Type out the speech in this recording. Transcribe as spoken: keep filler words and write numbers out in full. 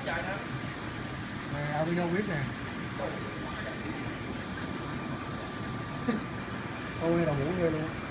Này, albino whip nè. Ôi đầu mũ ghê luôn.